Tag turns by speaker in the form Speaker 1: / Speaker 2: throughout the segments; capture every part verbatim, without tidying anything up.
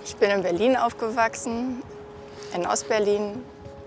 Speaker 1: Ich bin in Berlin aufgewachsen, in Ostberlin.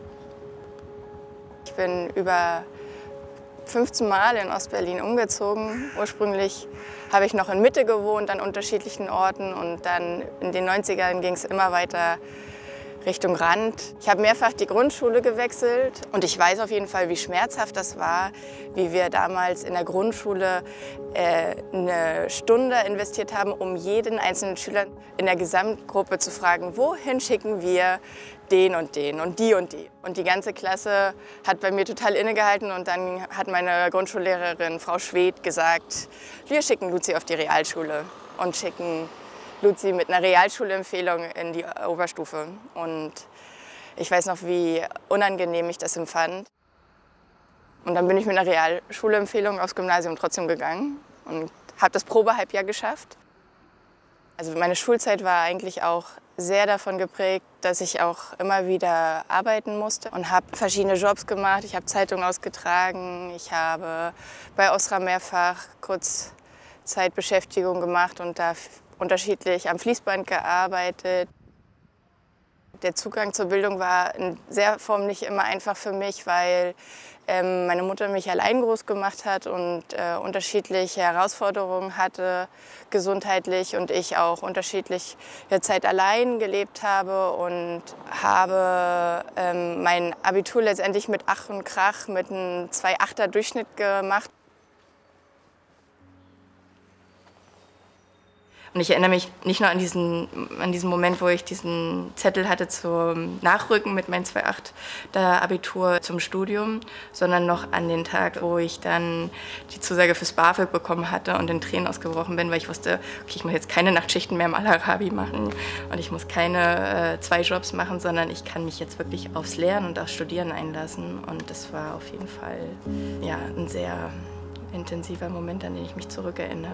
Speaker 1: Ich bin über fünfzehn Mal in Ostberlin umgezogen. Ursprünglich habe ich noch in Mitte gewohnt, an unterschiedlichen Orten. Und dann in den neunzigern ging es immer weiter Richtung Rand. Ich habe mehrfach die Grundschule gewechselt und ich weiß auf jeden Fall, wie schmerzhaft das war, wie wir damals in der Grundschule äh, eine Stunde investiert haben, um jeden einzelnen Schüler in der Gesamtgruppe zu fragen, wohin schicken wir den und den und die und die. Und die ganze Klasse hat bei mir total innegehalten und dann hat meine Grundschullehrerin, Frau Schwedt, gesagt, wir schicken Luzi auf die Realschule und schicken Luzi mit einer Realschulempfehlung in die Oberstufe. Und ich weiß noch, wie unangenehm ich das empfand. Und dann bin ich mit einer Realschulempfehlung aufs Gymnasium trotzdem gegangen und habe das Probehalbjahr geschafft. Also meine Schulzeit war eigentlich auch sehr davon geprägt, dass ich auch immer wieder arbeiten musste und habe verschiedene Jobs gemacht. Ich habe Zeitungen ausgetragen, ich habe bei Osram mehrfach Kurzzeitbeschäftigung gemacht und da unterschiedlich am Fließband gearbeitet. Der Zugang zur Bildung war in sehr Form nicht immer einfach für mich, weil ähm, meine Mutter mich allein groß gemacht hat und äh, unterschiedliche Herausforderungen hatte, gesundheitlich, und ich auch unterschiedliche Zeit allein gelebt habe und habe ähm, mein Abitur letztendlich mit Ach und Krach mit einem zwei Komma achter Durchschnitt gemacht. Und ich erinnere mich nicht nur an diesen, an diesen Moment, wo ich diesen Zettel hatte zum Nachrücken mit meinem zwei Komma acht der Abitur zum Studium, sondern noch an den Tag, wo ich dann die Zusage fürs BAföG bekommen hatte und in Tränen ausgebrochen bin, weil ich wusste, okay, ich muss jetzt keine Nachtschichten mehr im Al-Arabi machen und ich muss keine äh, zwei Jobs machen, sondern ich kann mich jetzt wirklich aufs Lernen und aufs Studieren einlassen. Und das war auf jeden Fall ja, ein sehr intensiver Moment, an den ich mich zurückerinnere.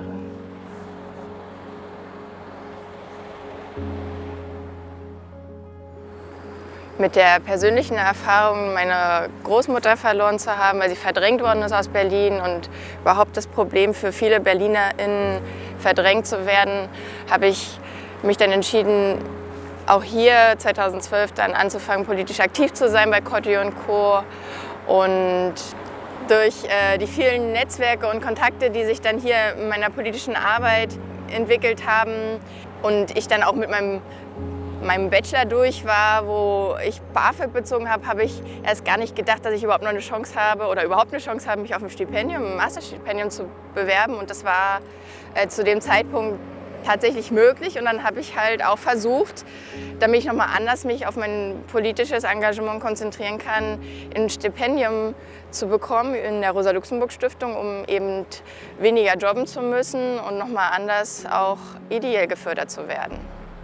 Speaker 1: Mit der persönlichen Erfahrung, meine Großmutter verloren zu haben, weil sie verdrängt worden ist aus Berlin, und überhaupt das Problem für viele BerlinerInnen, verdrängt zu werden, habe ich mich dann entschieden, auch hier zweitausendzwölf dann anzufangen, politisch aktiv zu sein bei Coty und Co. Und durch äh, die vielen Netzwerke und Kontakte, die sich dann hier in meiner politischen Arbeit entwickelt haben und ich dann auch mit meinem meinem Bachelor durch war, wo ich BAföG bezogen habe, habe ich erst gar nicht gedacht, dass ich überhaupt noch eine Chance habe oder überhaupt eine Chance habe, mich auf ein Stipendium, ein Masterstipendium zu bewerben. Und das war äh, zu dem Zeitpunkt tatsächlich möglich. Und dann habe ich halt auch versucht, damit ich nochmal anders mich auf mein politisches Engagement konzentrieren kann, ein Stipendium zu bekommen in der Rosa-Luxemburg-Stiftung, um eben weniger jobben zu müssen und nochmal anders auch ideell gefördert zu werden.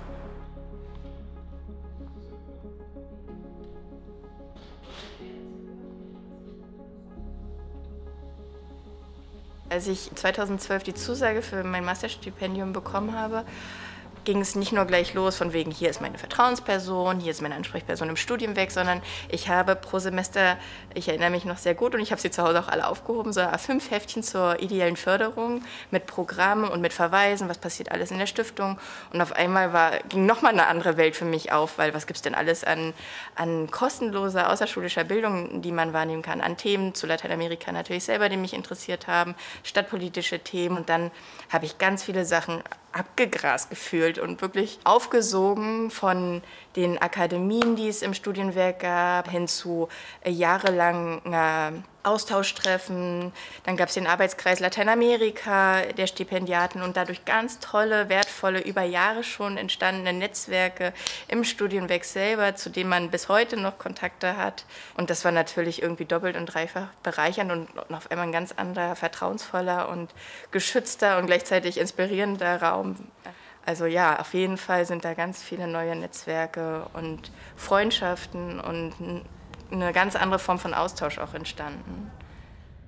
Speaker 1: Als ich zweitausendzwölf die Zusage für mein Masterstipendium bekommen habe, ging es nicht nur gleich los von wegen, hier ist meine Vertrauensperson, hier ist meine Ansprechperson im Studienweg, sondern ich habe pro Semester, ich erinnere mich noch sehr gut und ich habe sie zu Hause auch alle aufgehoben, so A fünf Heftchen zur ideellen Förderung mit Programmen und mit Verweisen, was passiert alles in der Stiftung. Und auf einmal war, ging nochmal eine andere Welt für mich auf, weil was gibt es denn alles an, an kostenloser außerschulischer Bildung, die man wahrnehmen kann, an Themen zu Lateinamerika natürlich selber, die mich interessiert haben, stadtpolitische Themen. Und dann habe ich ganz viele Sachen abgegrast gefühlt und wirklich aufgesogen von den Akademien, die es im Studienwerk gab, hin zu äh, jahrelangen äh, Austauschtreffen. Dann gab es den Arbeitskreis Lateinamerika der Stipendiaten und dadurch ganz tolle, wertvolle, über Jahre schon entstandene Netzwerke im Studienweg selber, zu denen man bis heute noch Kontakte hat. Und das war natürlich irgendwie doppelt und dreifach bereichernd und auf einmal ein ganz anderer, vertrauensvoller und geschützter und gleichzeitig inspirierender Raum. Also ja, auf jeden Fall sind da ganz viele neue Netzwerke und Freundschaften und eine ganz andere Form von Austausch auch entstanden.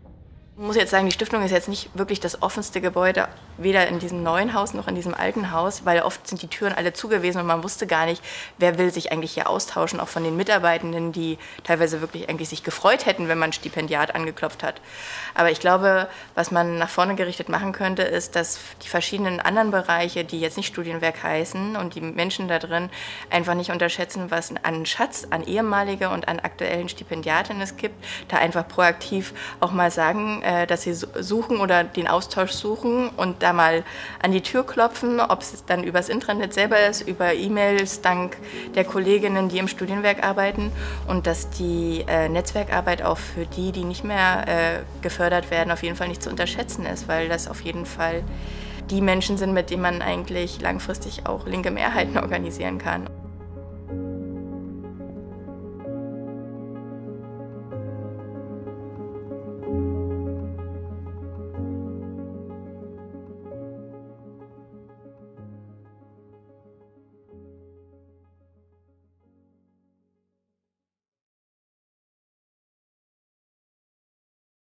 Speaker 1: Ich muss jetzt sagen, die Stiftung ist jetzt nicht wirklich das offenste Gebäude, weder in diesem neuen Haus noch in diesem alten Haus, weil oft sind die Türen alle zu gewesen und man wusste gar nicht, wer will sich eigentlich hier austauschen, auch von den Mitarbeitenden, die teilweise wirklich eigentlich sich gefreut hätten, wenn man ein Stipendiat angeklopft hat. Aber ich glaube, was man nach vorne gerichtet machen könnte, ist, dass die verschiedenen anderen Bereiche, die jetzt nicht Studienwerk heißen und die Menschen da drin einfach nicht unterschätzen, was an Schatz, an ehemalige und an aktuellen Stipendiatinnen es gibt, da einfach proaktiv auch mal sagen, dass sie suchen oder den Austausch suchen und da mal an die Tür klopfen, ob es dann übers Intranet selber ist, über E-Mails, dank der Kolleginnen, die im Studienwerk arbeiten, und dass die äh, Netzwerkarbeit auch für die, die nicht mehr äh, gefördert werden, auf jeden Fall nicht zu unterschätzen ist, weil das auf jeden Fall die Menschen sind, mit denen man eigentlich langfristig auch linke Mehrheiten organisieren kann.